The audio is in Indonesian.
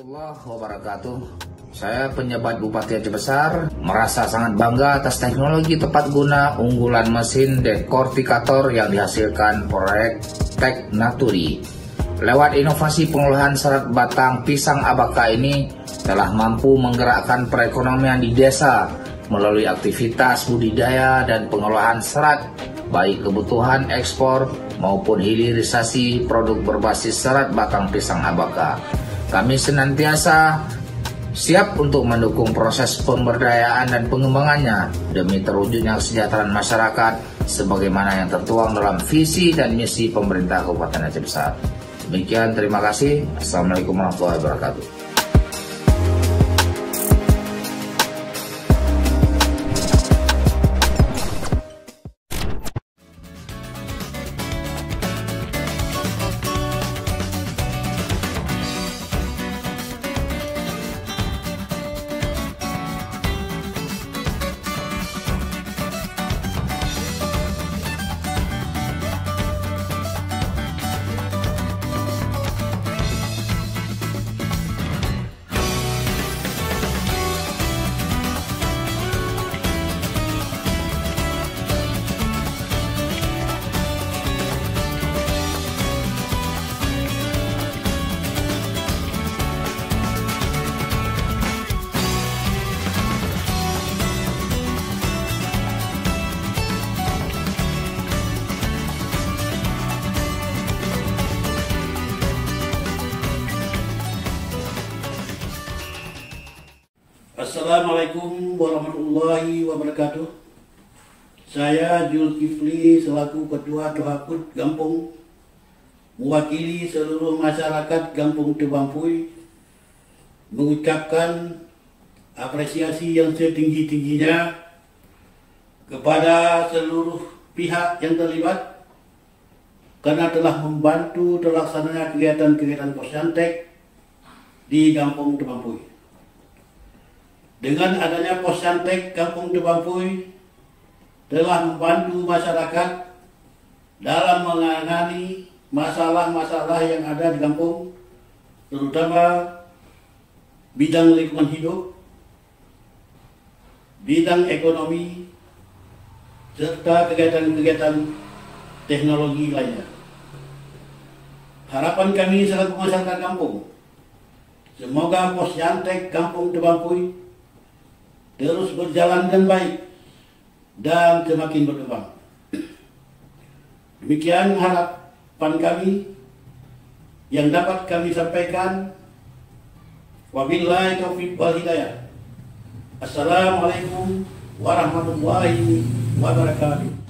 warahmatullahi wabarakatuh. Saya penjabat Bupati Aceh Besar merasa sangat bangga atas teknologi tepat guna unggulan mesin dekortikator yang dihasilkan proyek Tek Naturi. Lewat inovasi pengolahan serat batang pisang abaka ini telah mampu menggerakkan perekonomian di desa melalui aktivitas budidaya dan pengolahan serat, baik kebutuhan ekspor maupun hilirisasi produk berbasis serat batang pisang abaka. Kami senantiasa siap untuk mendukung proses pemberdayaan dan pengembangannya demi terwujudnya kesejahteraan masyarakat sebagaimana yang tertuang dalam visi dan misi pemerintah Kabupaten Aceh Besar. Demikian, terima kasih. Assalamualaikum warahmatullahi wabarakatuh. Assalamualaikum warahmatullahi wabarakatuh. Saya Zulkifli selaku Ketua Tohaput Gampung mewakili seluruh masyarakat Gampung Tebangpui mengucapkan apresiasi yang setinggi-tingginya kepada seluruh pihak yang terlibat karena telah membantu terlaksananya kegiatan-kegiatan Posyantek di Gampung Tebangpui. Dengan adanya Posyantek Kampung Tebangpui telah membantu masyarakat dalam menangani masalah-masalah yang ada di kampung, terutama bidang lingkungan hidup, bidang ekonomi, serta kegiatan-kegiatan teknologi lainnya. Harapan kami selaku masyarakat kampung, semoga Posyantek Kampung Tebangpui terus berjalan dengan baik dan semakin berkembang. Demikian harapan kami yang dapat kami sampaikan. Wabillahi taufiq wal hidayah. Assalamualaikum warahmatullahi wabarakatuh.